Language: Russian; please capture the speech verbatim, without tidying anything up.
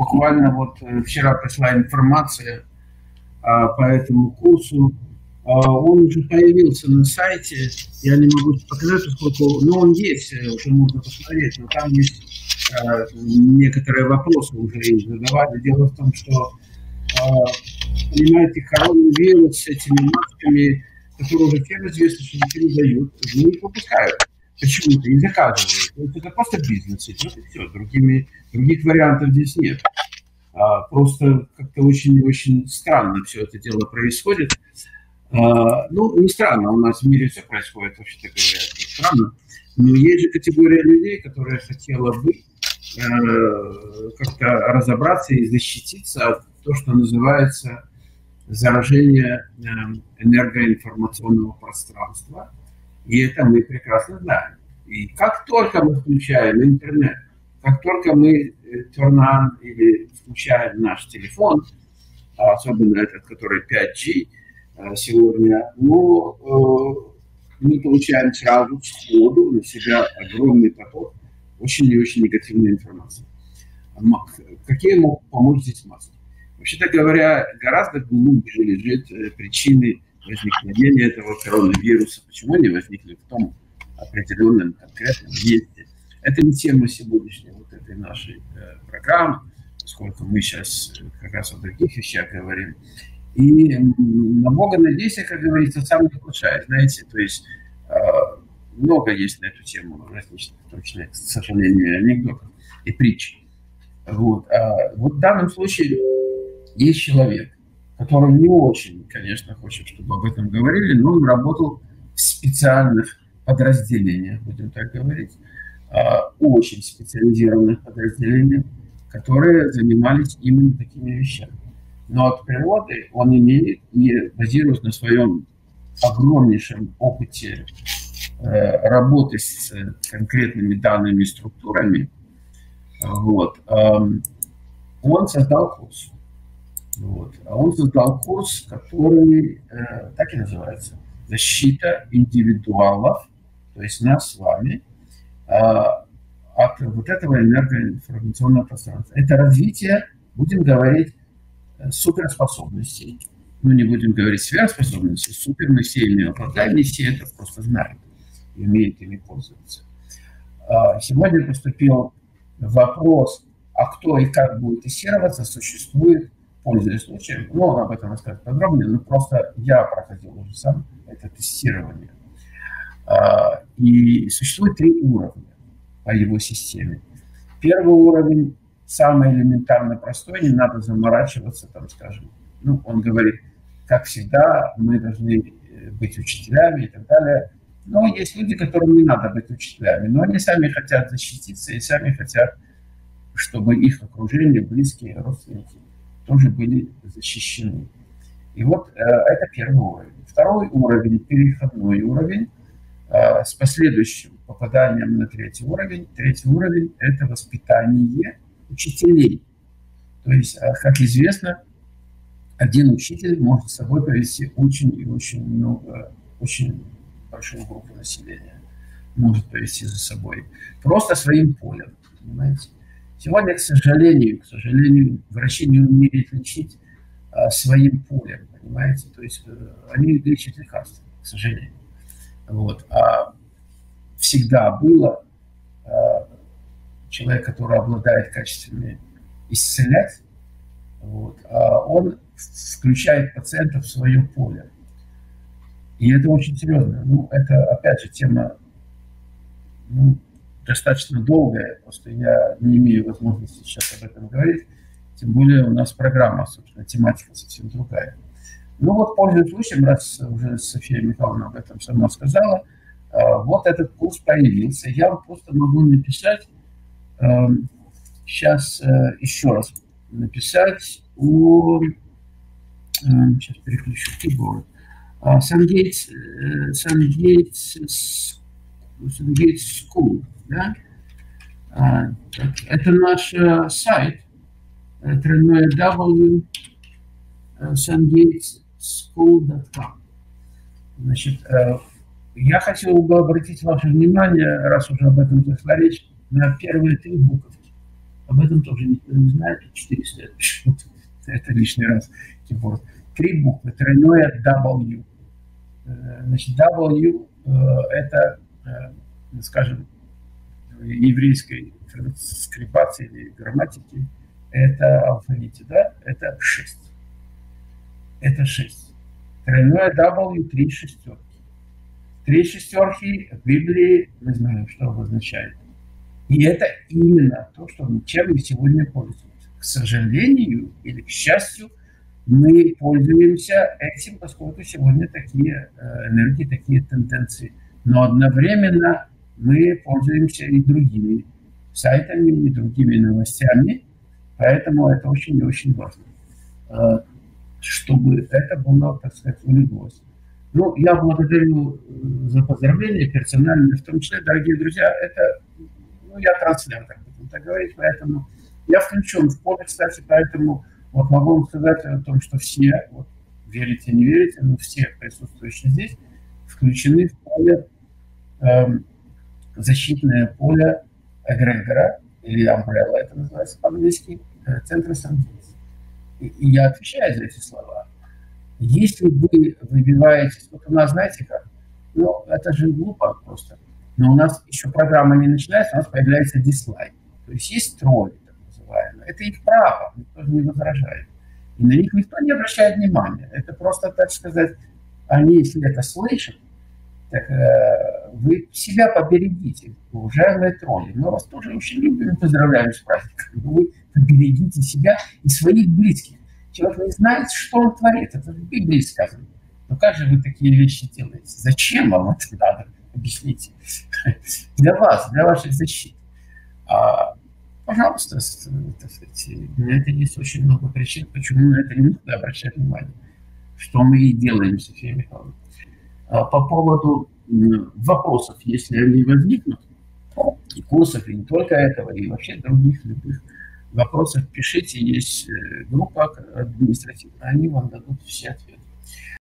буквально вот вчера пришла информация по этому курсу. Он уже появился на сайте. Я не могу показать, поскольку, но он есть, уже можно посмотреть, но там есть некоторые вопросы уже им задавали. Дело в том, что, понимаете, коронавирус с этими масками, которые уже всем известно, что ничего не дают, они их выпускают. Почему-то не заказывают. То есть это просто бизнес идет, и все. Другими, других вариантов здесь нет. А, просто как-то очень-очень странно все это дело происходит. А, ну, не странно, у нас в мире все происходит, вообще-то говоря, странно. Но есть же категория людей, которая хотела бы э, как-то разобраться и защититься от того, что называется заражение э, энергоинформационного пространства. И это мы прекрасно знаем. И как только мы включаем интернет, как только мы turn on или включаем наш телефон, особенно этот, который пять джи сегодня, ну, мы получаем сразу сходу на себя огромный поток очень и очень негативной информации. Какие могут помочь здесь маски? Вообще-то говоря, гораздо глубже лежит причины возникновения этого коронавируса. Почему они возникли в том определенном конкретном месте? Это не тема сегодняшней вот этой нашей э, программы, поскольку мы сейчас как раз о других вещах говорим. И на Бога надейся, как говорится, сам не включает, знаете, то есть э, много есть на эту тему различных, точно, к сожалению, анекдотов и притч. Вот. А вот в данном случае есть человек, который не очень, конечно, хочет, чтобы об этом говорили, но он работал в специальных подразделениях, будем так говорить, очень специализированных подразделениях, которые занимались именно такими вещами. Но от природы он имеет, и базируясь на своем огромнейшем опыте э, работы с конкретными данными структурами, вот, э, он создал курс. Вот. А он создал курс, который э, так и называется «Защита индивидуалов», то есть нас с вами, э, от вот этого энергоинформационного пространства. Это развитие, будем говорить, суперспособностей. Ну, не будем говорить сверхспособностей, супер мы все ими обладаем, не все это просто знают, и умеют ими пользоваться. Э, сегодня поступил вопрос, а кто и как будет тестироваться, существует, пользуясь случаем, ну, он об этом расскажет подробнее, но просто я проходил уже сам это тестирование. А, и существует три уровня по его системе. Первый уровень, самый элементарно простой, не надо заморачиваться, там, скажем, ну, он говорит, как всегда, мы должны быть учителями и так далее. Но есть люди, которым не надо быть учителями, но они сами хотят защититься и сами хотят, чтобы их окружение, близкие, родственники тоже были защищены. И вот э, это первый уровень. Второй уровень, переходной уровень, э, с последующим попаданием на третий уровень. Третий уровень – это воспитание учителей. То есть, э, как известно, один учитель может с собой повести очень и очень много, очень большую группу населения. Может повести за собой. Просто своим полем, понимаете? Сегодня, к сожалению, к сожалению, врачи не умеют лечить а, своим полем, понимаете? То есть а, они лечат лекарства, к сожалению. Вот. А всегда было а, человек, который обладает качествами исцелять, вот, а он включает пациента в свое поле. И это очень серьезно. Ну, это, опять же, тема, ну, достаточно долгая, просто я не имею возможности сейчас об этом говорить, тем более у нас программа, собственно, тематика совсем другая. Ну вот, пользуясь случаем, раз уже София Михайловна об этом сама сказала, вот этот курс появился. Я вам просто могу написать, сейчас еще раз написать о, сейчас переключу keyboard, Сангейтс, Сангейтс, Сангейтс School. Да? А, так, это наш а, сайт тройное дабл ю сангейтс скул точка ком. Значит, а, я хотел бы обратить ваше внимание, раз уже об этом зашла речь, на первые три буковки. Об этом тоже никто не знает. Четыре стоят почему-то. Это лишний раз. Три буквы. Тройное W. Значит, W это, скажем, еврейской скрипации или грамматики, это алфавите, да, это шесть. Это шесть. Тройное W, три шестерки. Три шестерки в Библии, мы знаем, что обозначает. И это именно то, что, чем мы сегодня пользуемся. К сожалению или к счастью, мы пользуемся этим, поскольку сегодня такие энергии, такие тенденции. Но одновременно мы пользуемся и другими сайтами, и другими новостями. Поэтому это очень и очень важно, чтобы это было, так сказать, улеглось. Ну, я благодарю за поздравления персонально, в том числе, дорогие друзья, это, ну, я транслятор, будем так говорить, поэтому я включен в поле, кстати, поэтому вот могу вам сказать о том, что все, вот, верите, не верите, но все присутствующие здесь включены в поле, эм, защитное поле эгрегора, или umbrella, это называется по-английски, центра Сан-Диего. И, и я отвечаю за эти слова. Если вы выбиваетесь, вот у нас, знаете как, ну, это же глупо просто, но у нас еще программа не начинается, у нас появляется дизлайк. То есть есть тролли, так называемые. Это их право, никто не возражает. И на них никто не обращает внимания. Это просто, так сказать, они, если это слышат, так э, вы себя поберегите, уважаемые тролли. Мы вас тоже очень любим и поздравляем с праздником. Вы поберегите себя и своих близких. Человек не знает, что он творит. Это в Библии сказано. Но как же вы такие вещи делаете? Зачем вам это надо? Объясните. Для вас, для вашей защиты. А, пожалуйста, так сказать, на это есть очень много причин, почему на это не нужно обращать внимание. Что мы и делаем, София Михайловна. А по поводу вопросов, если они возникнут, и курсов, и не только этого, и вообще других любых вопросов, пишите, есть группа административная, они вам дадут все ответы.